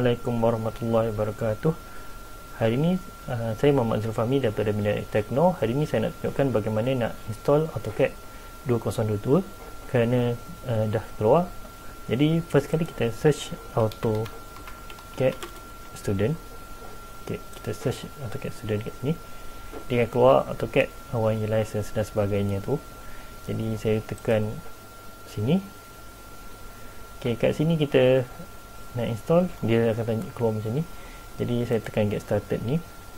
Assalamualaikum warahmatullahi wabarakatuh. Hari ini saya Muhammad Zulfahmi daripada Bina Tekno. Hari ini saya nak tunjukkan bagaimana nak install AutoCAD 2022 kerana dah keluar. Jadi first kali kita search AutoCAD Student. Okay, kita search AutoCAD Student kat sini. Dia akan keluar AutoCAD One Year License dan sebagainya tu. Jadi saya tekan sini. Okay, kat sini kita nak install, dia akan tanya keluar macam ni. Jadi saya tekan get started ni,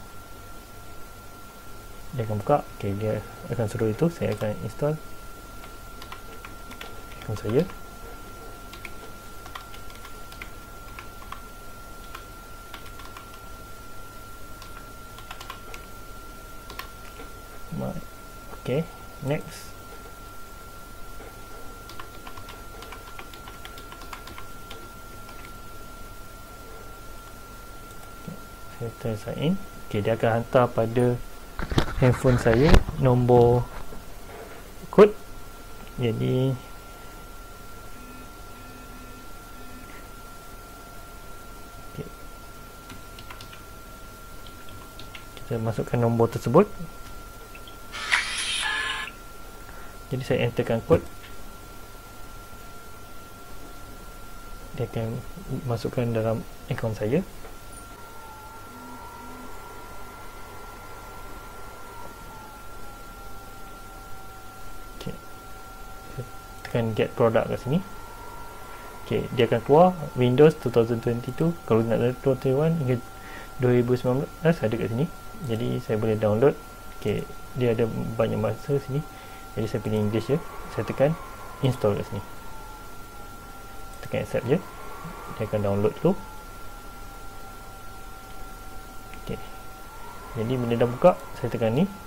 dia akan buka. Okay, dia akan suruh itu. Saya akan install akaun saya. Okay, next. Saya tekan sign in. Okay, dia akan hantar pada handphone saya nombor kod. Jadi okay, kita masukkan nombor tersebut. Jadi saya enterkan kod. Dia akan masukkan dalam akaun saya. Tekan get product kat sini. Okay, dia akan keluar Windows 2022. Kalau nak 2021 hingga 2019 ada kat sini. Jadi saya boleh download. Okay, dia ada banyak bahasa sini. Jadi saya pilih English je. Saya tekan install kat sini. Tekan accept je. Dia akan download dulu. Okay. Jadi bila dah buka, saya tekan ni.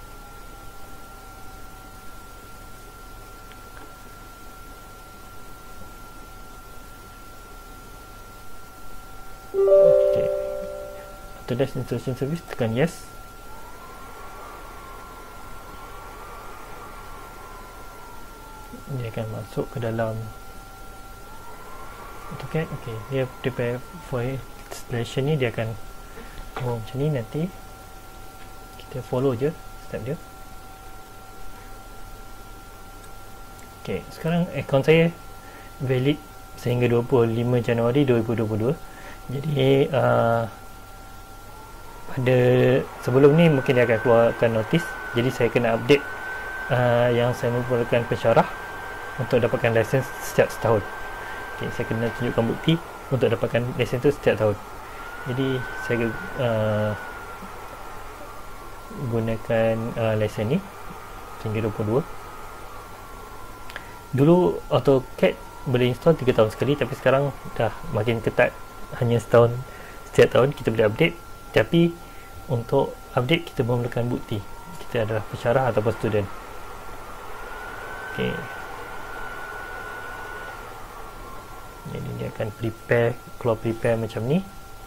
Okay. After that installation service, tekan yes. Dia akan masuk ke dalam AutoCAD. Okay, dia prepare for installation ni. Dia akan macam ni. Nanti kita follow je step dia. Okay, sekarang akaun saya valid sehingga 25 Januari 2022. Jadi pada sebelum ni mungkin dia akan keluarkan notis. Jadi saya kena update yang saya merupakan pensyarah untuk dapatkan license setiap setahun. Okay, saya kena tunjukkan bukti untuk dapatkan license tu setiap tahun. Jadi saya gunakan license ni sehingga 22. Dulu AutoCAD boleh install 3 tahun sekali, tapi sekarang dah makin ketat, hanya setahun. Setiap tahun kita boleh update, tapi untuk update kita memerlukan bukti kita adalah pensyarah ataupun student. Okay. Jadi dia akan keluar prepare macam ni.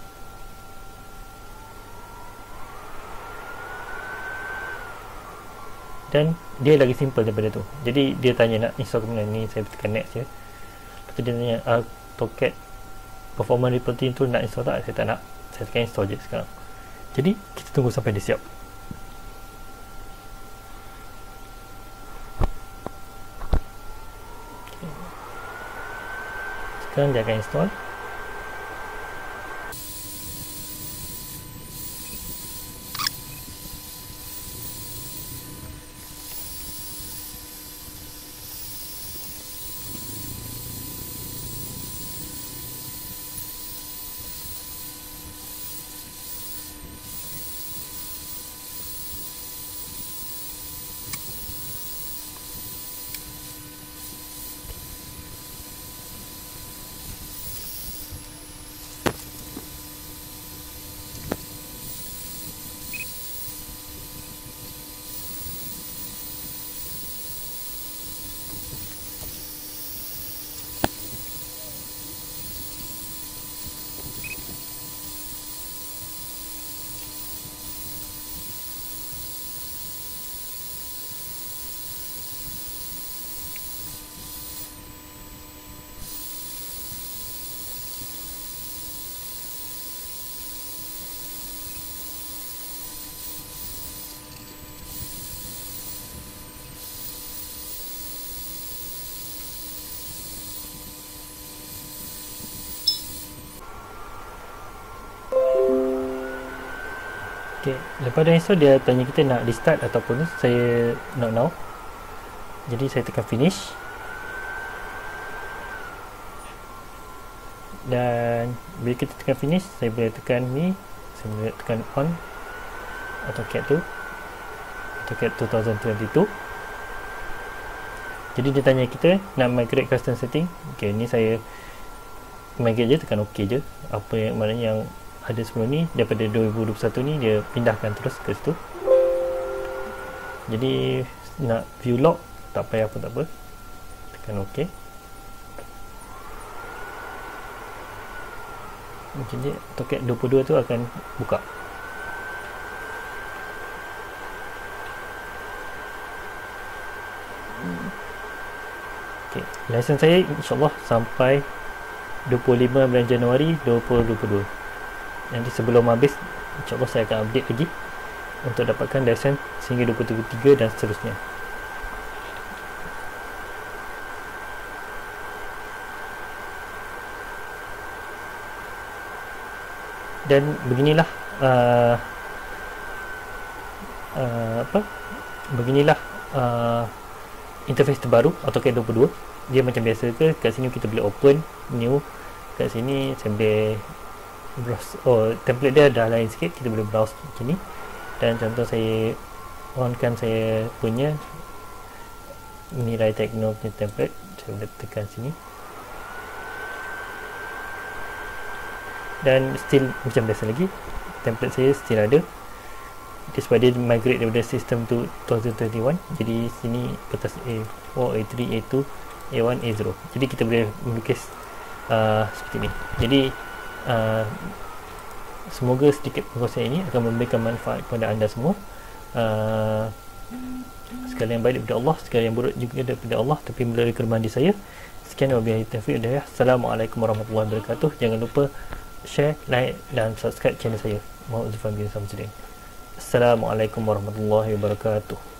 Dan dia lagi simple daripada tu. Jadi dia tanya nak install ke mana ni, saya tekan next je. Lepas tu dia tanya AutoCAD performance reporting tu nak install tak? Saya tak nak. Saya tekan install je sekarang. Jadi kita tunggu sampai dia siap. Sekarang dia akan install. Okay, lepas dah install dia tanya kita nak restart ataupun saya not now. Jadi saya tekan finish. Dan bila kita tekan finish, saya boleh tekan ni, saya boleh tekan on AutoCAD tu, AutoCAD 2022. Jadi dia tanya kita nak migrate custom setting. Okay, ni saya migrate je, tekan OK je. Apa yang maknanya yang ada sebelum ni daripada 2021 ni dia pindahkan terus ke situ. Jadi nak view log tak payah pun tak apa, tekan OK. Jadi AutoCAD 22 tu akan buka. Okay, license saya insyaAllah sampai 25 bulan Januari 2022. Nanti sebelum habis insyaAllah saya akan update lagi untuk dapatkan license sehingga 2023 dan seterusnya. Dan beginilah beginilah interface terbaru AutoCAD 22. Dia macam biasa ke, kat sini kita boleh open new, kat sini saya boleh browse. Oh, template dia dah lain sikit, kita boleh browse macam ni. Dan contoh saya onkan saya punya Mirai Techno punya template, saya boleh tekan sini dan still macam biasa lagi, template saya still ada. Sebab dia migrate daripada sistem tu 2021. Jadi sini kertas A4, A3, A2, A1, A0. Jadi kita boleh melukis seperti ni. Jadi semoga sedikit perkongsian ini akan memberikan manfaat kepada anda semua. Segala yang baik daripada Allah, segala yang buruk juga daripada Allah, tapi melalui kelemahan di saya. Sekian, wabillahi taufiq wal hidayah. Assalamualaikum warahmatullahi wabarakatuh. Jangan lupa share, like dan subscribe channel saya. Muhammad Zulfan bin Samsudin. Assalamualaikum warahmatullahi wabarakatuh.